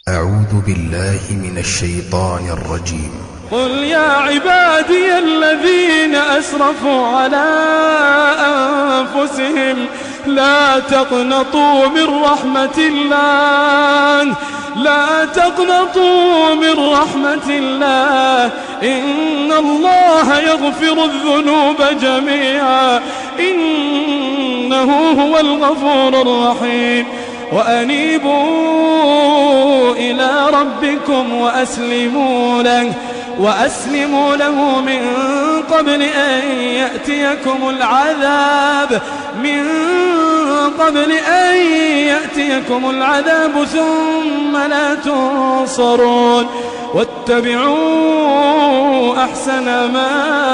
أعوذ بالله من الشيطان الرجيم. قل يا عبادي الذين أسرفوا على أنفسهم لا تقنطوا من رحمة الله، لا تقنطوا من رحمة الله، إن الله يغفر الذنوب جميعا إنه هو الغفور الرحيم. وأنيبوا إلى ربكم وأسلموا له من قبل أن يأتيكم العذاب ثم لا تنصرون. واتبعوا أحسن ما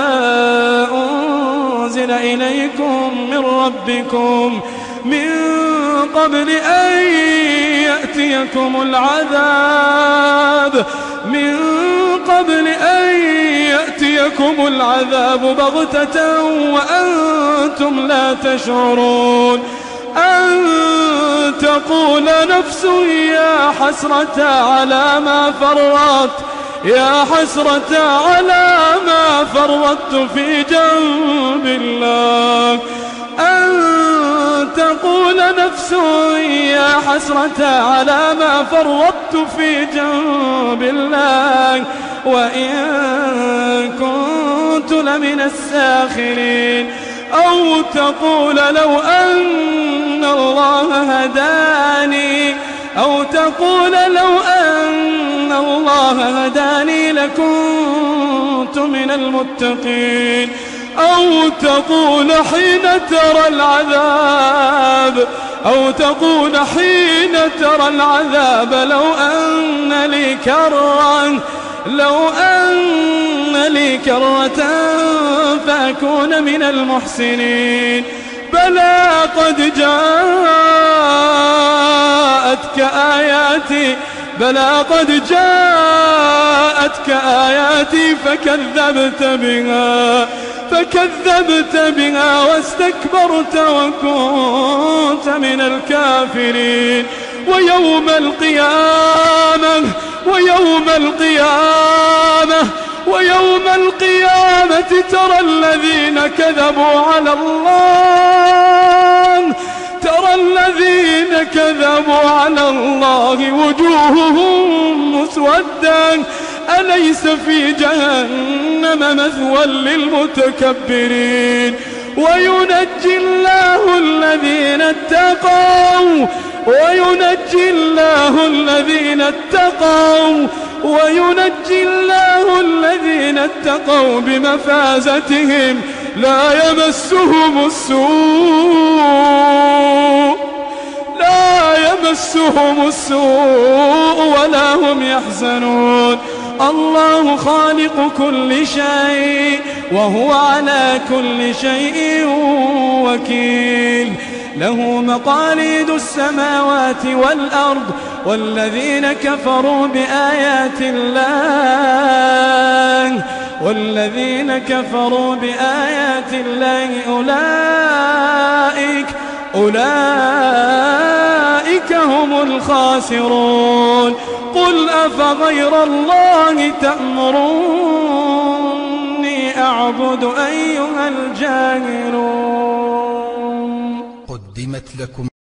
أنزل إليكم من ربكم من قبل أن يأتيكم العذاب بغتة وأنتم لا تشعرون. أن تقول نفس يا حسرة على ما فرطت في جنب الله. أن تقول نفس يا حسرة على ما فرطت في جنب الله وإن كنت لمن الساخرين. أو تقول لو أن الله هداني لكنت من المتقين. أو تقول حين ترى العذاب لو أن لي كرة فأكون من المحسنين. بلى قد جاءتك آياتي فكذبت بها واستكبرت وكنت من الكافرين. ويوم القيامة ترى الذين كذبوا على الله وجوههم مسودة أليس في جهنم مثوى للمتكبرين. وينجي الله الذين اتقوا بمفازتهم لا يمسهم السوء ولا هم يحزنون. الله خالق كل شيء وهو على كل شيء وكيل. له مقاليد السماوات والأرض والذين كفروا بآيات الله أولئك هم الخاسرون. قل أفغير الله تأمروني أعبد أيها الجاهلون. قدمت لكم